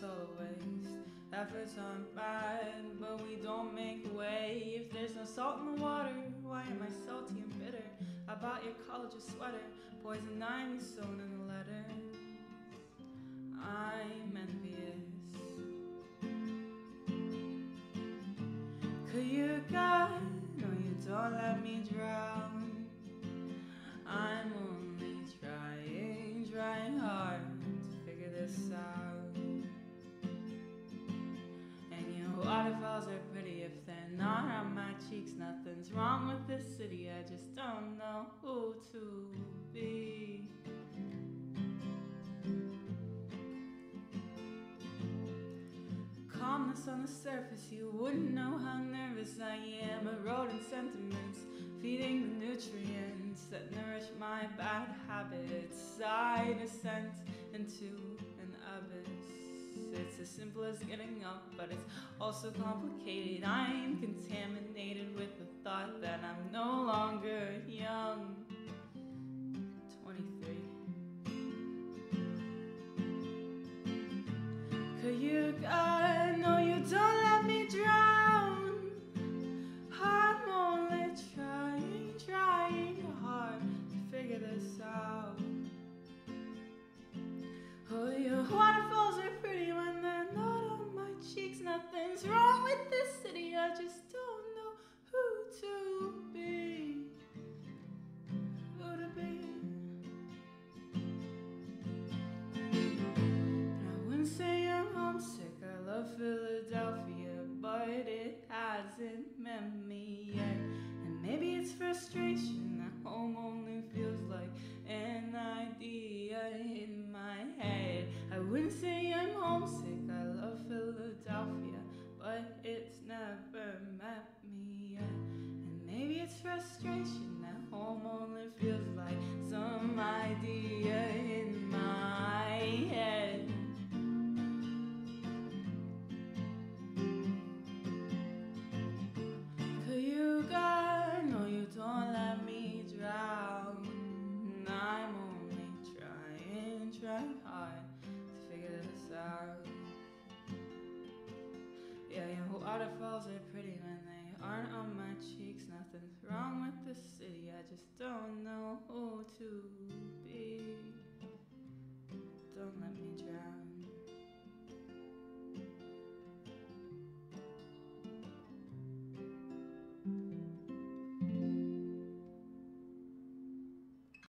all a waste. Efforts aren't bad, but we don't make way. If there's no salt in the water, why am I salty and bitter? I bought your college a sweater, poison ivy sewn in the letters. I'm envious. Cayuga, no, you don't let me drown. I'm only trying hard to figure this out. And your waterfalls are pretty if they're not on my cheeks. Nothing's wrong with this city, I just don't know who to be. Calmness on the surface, you wouldn't know how nervous I am. Eroding sentiments, feeding the nutrients that nourish my bad habits. I descend into an abyss. It's as simple as getting up, but it's also complicated. I'm contaminated with the thought that I'm no longer young. 23. Cayuga, no, you don't let me drown. I'm only trying hard to figure this out. Oh, your waterfalls are pretty when they're not on my cheeks. Nothing's wrong with this city, I just don't know who to be. Who to be. And I wouldn't say I'm homesick, I love Philadelphia, but it hasn't met me yet. And maybe it's frustration that home only feels like an idea in my head. I wouldn't say I'm homesick, I love Philadelphia, but it's never met me yet. And maybe it's frustration that home only feels like some idea in my head. Cayuga, no, you don't let me drown. I'm only trying hard to figure this out. Yeah, your waterfalls are pretty when they aren't on my cheeks. Nothing's wrong with the city, I just don't know who to